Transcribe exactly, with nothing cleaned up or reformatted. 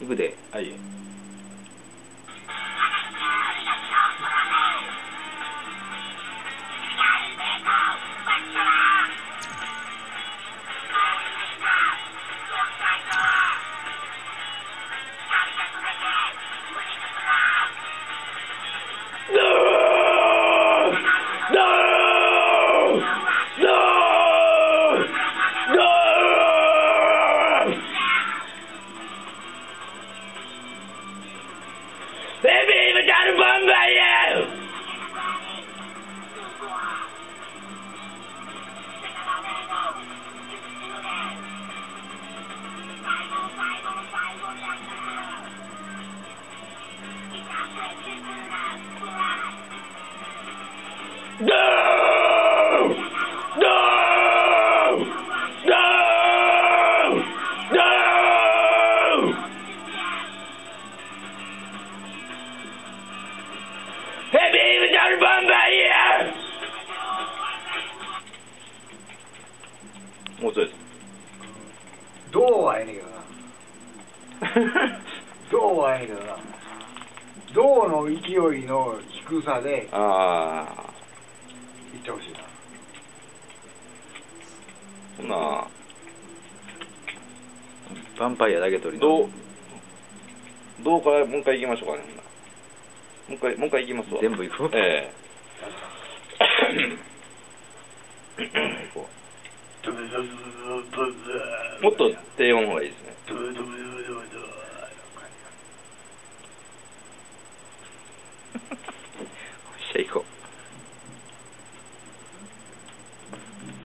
行くで。 はい。もうちょいです。 どうはええねんけどな。どうはええねんけどな。銅の勢いの低さでああいってほしいな。 ほなヴァンパイアだけ取りどうどうからもう一回行きましょうかね。もう一回もう一回行きますわ。 全部行く。 ええもっと低音の方がいいですね。